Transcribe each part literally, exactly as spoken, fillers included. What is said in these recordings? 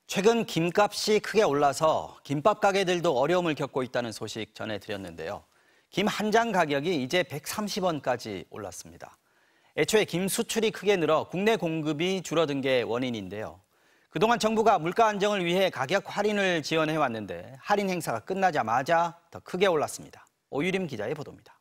최근 김값이 크게 올라서 김밥 가게들도 어려움을 겪고 있다는 소식 전해드렸는데요. 김 한 장 가격이 이제 백삼십 원까지 올랐습니다. 애초에 김 수출이 크게 늘어 국내 공급이 줄어든 게 원인인데요. 그동안 정부가 물가 안정을 위해 가격 할인을 지원해왔는데 할인 행사가 끝나자마자 더 크게 올랐습니다. 오유림 기자의 보도입니다.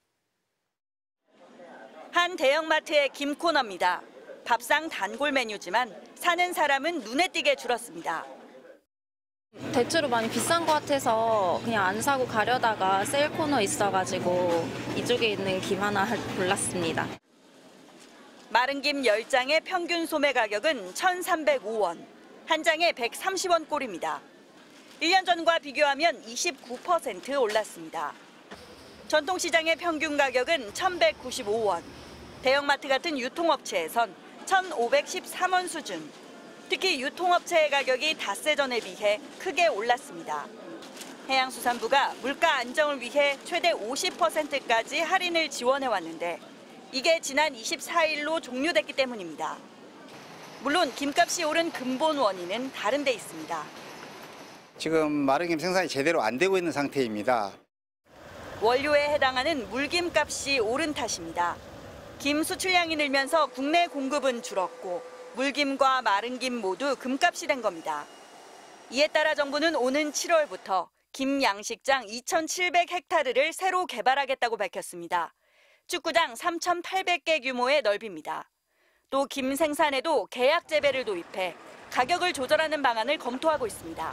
한 대형마트의 김 코너입니다. 밥상 단골 메뉴지만 사는 사람은 눈에 띄게 줄었습니다. 대체로 많이 비싼 것 같아서 그냥 안 사고 가려다가 세일 코너 있어가지고 이쪽에 있는 김 하나 골랐습니다. 마른 김 열 장의 평균 소매 가격은 천삼백오 원, 한 장에 백삼십 원 꼴입니다. 일 년 전과 비교하면 이십구 퍼센트 올랐습니다. 전통시장의 평균 가격은 천백구십오 원, 대형마트 같은 유통업체에선 천오백십삼 원 수준. 특히 유통업체의 가격이 닷새 전에 비해 크게 올랐습니다. 해양수산부가 물가 안정을 위해 최대 오십 퍼센트까지 할인을 지원해왔는데 이게 지난 이십사 일로 종료됐기 때문입니다. 물론 김값이 오른 근본 원인은 다른 데 있습니다. 지금 마른 김 생산이 제대로 안 되고 있는 상태입니다. 원료에 해당하는 물김 값이 오른 탓입니다. 김 수출량이 늘면서 국내 공급은 줄었고 물김과 마른 김 모두 금값이 된 겁니다. 이에 따라 정부는 오는 칠월부터 김 양식장 이천칠백 헥타르를 새로 개발하겠다고 밝혔습니다. 축구장 삼천팔백 개 규모의 넓입니다. 또 김 생산에도 계약 재배를 도입해 가격을 조절하는 방안을 검토하고 있습니다.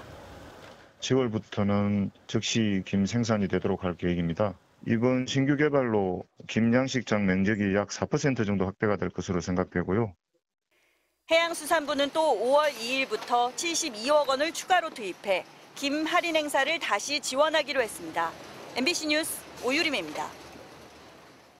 지월부터는 즉시 김 생산이 되도록 할 계획입니다. 이번 신규 개발로 김 양식장 면적이 약 사 퍼센트 정도 확대가 될 것으로 생각되고요. 해양수산부는 또 오월 이일부터 칠십이억 원을 추가로 투입해 김 할인 행사를 다시 지원하기로 했습니다. 엠비씨 뉴스 오유림입니다.